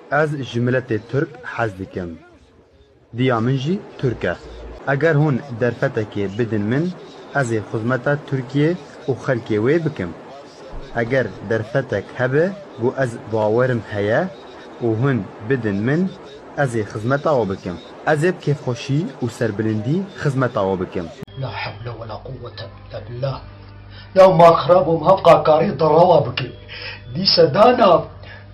از جملت ترک حز دکم دیا من جی ترکه اگر هون درفتک بدن من از خدمت ترکیه و خلکی وی بکم اگر درفتک هبه گو از باورم هیا و هون بدن من از خدمت آو بکم از کیف خوشی و سربلندی خدمت آو بکم لا حول ولا قوة إلا بالله يوم أخربهم هبقى كاري ضروا بكي دي سدانا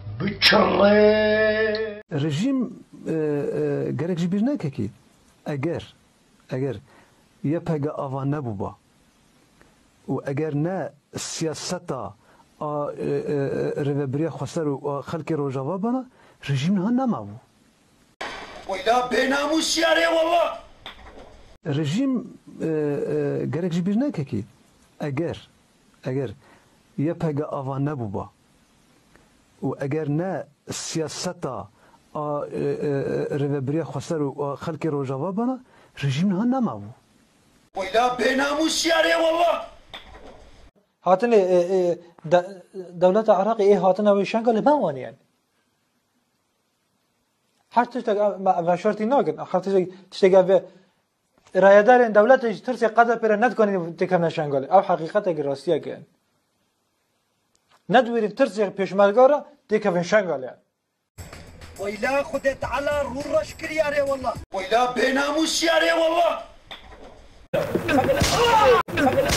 بتشري رژیم گرک جی بیر نککی اگر یه پگه آوا نبو با و اگر نه سیاستا روبریا خسر و خلق روجاوا بنا رژیم نه نماو ولا بيناموس يا والله رژیم گرک جی بیر نککی اگر یه پگه آوا نبو با و اگر نه سیاستا روبریا خسر و خلق روجاوا بنا رژیم نه نماو ولا بيناموس يا والله هاتن دولت العراق هاتن ويشان قال ما وان يعني حتى شرطي ناقن حتى تشتغل رایدار دولت ترسی قدر پر ند کنید تکم نشان قال او حقیقت راستیه که ندویر ترسی پیشمرگارا تکم نشان قال ويلا خدت على رورش كرياري والله ويلا بيناموس يا والله